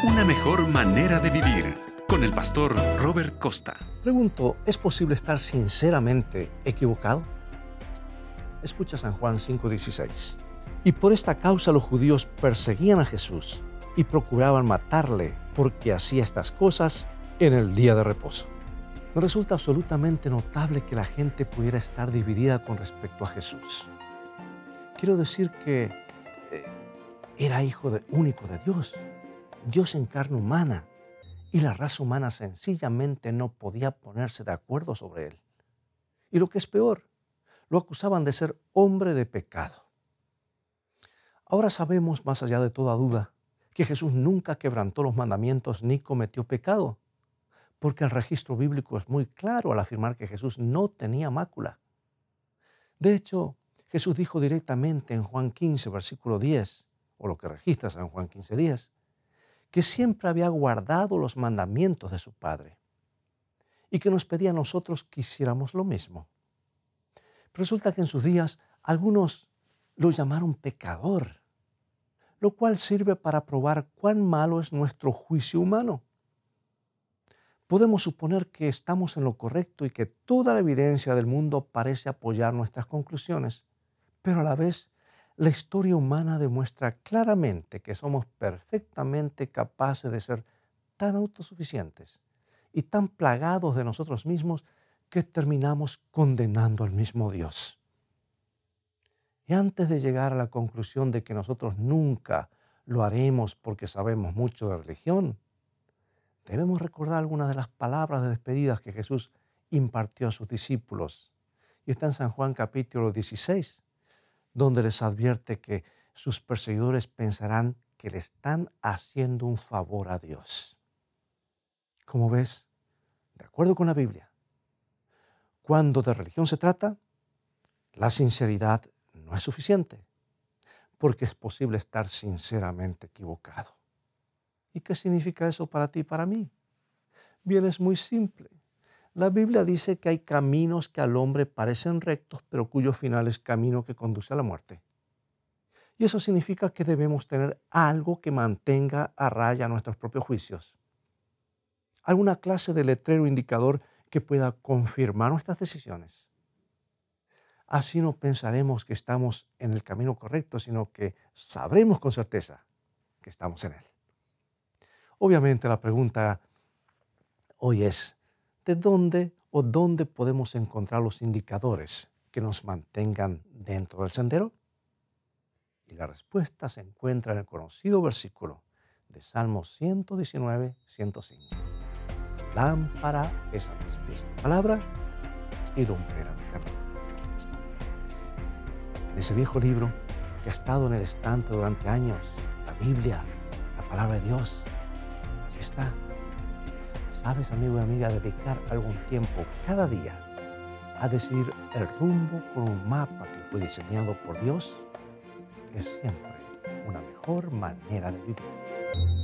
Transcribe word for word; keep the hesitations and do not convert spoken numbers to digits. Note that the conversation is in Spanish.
Una mejor manera de vivir con el pastor Robert Costa. Pregunto, ¿es posible estar sinceramente equivocado? Escucha San Juan cinco dieciséis. Y por esta causa los judíos perseguían a Jesús y procuraban matarle porque hacía estas cosas en el día de reposo. Me resulta absolutamente notable que la gente pudiera estar dividida con respecto a Jesús. Quiero decir que eh, era hijo de, único de Dios, Dios en carne humana, y la raza humana sencillamente no podía ponerse de acuerdo sobre él. Y lo que es peor, lo acusaban de ser hombre de pecado. Ahora sabemos, más allá de toda duda, que Jesús nunca quebrantó los mandamientos ni cometió pecado, porque el registro bíblico es muy claro al afirmar que Jesús no tenía mácula. De hecho, Jesús dijo directamente en Juan quince, versículo diez, o lo que registra en Juan quince, diez, que siempre había guardado los mandamientos de su Padre y que nos pedía a nosotros que hiciéramos lo mismo. Resulta que en sus días algunos lo llamaron pecador, lo cual sirve para probar cuán malo es nuestro juicio humano. Podemos suponer que estamos en lo correcto y que toda la evidencia del mundo parece apoyar nuestras conclusiones, pero a la vez la historia humana demuestra claramente que somos perfectamente capaces de ser tan autosuficientes y tan plagados de nosotros mismos que terminamos condenando al mismo Dios. Y antes de llegar a la conclusión de que nosotros nunca lo haremos porque sabemos mucho de religión, debemos recordar algunas de las palabras de despedidas que Jesús impartió a sus discípulos. Y está en San Juan capítulo dieciséis, donde les advierte que sus perseguidores pensarán que le están haciendo un favor a Dios. Como ves, de acuerdo con la Biblia, cuando de religión se trata, la sinceridad no es suficiente, porque es posible estar sinceramente equivocado. ¿Y qué significa eso para ti y para mí? Bien, es muy simple. La Biblia dice que hay caminos que al hombre parecen rectos, pero cuyo final es camino que conduce a la muerte. Y eso significa que debemos tener algo que mantenga a raya nuestros propios juicios. Alguna clase de letrero indicador que pueda confirmar nuestras decisiones. Así no pensaremos que estamos en el camino correcto, sino que sabremos con certeza que estamos en él. Obviamente la pregunta hoy es, ¿de dónde o dónde podemos encontrar los indicadores que nos mantengan dentro del sendero? Y la respuesta se encuentra en el conocido versículo de Salmo ciento diecinueve, ciento cinco. Lámpara es a mis pies tu palabra y lumbrera mi camino. En ese viejo libro que ha estado en el estante durante años, la Biblia, la palabra de Dios, así está. ¿Sabes, amigo y amiga, dedicar algún tiempo cada día a decidir el rumbo con un mapa que fue diseñado por Dios? Es siempre una mejor manera de vivir.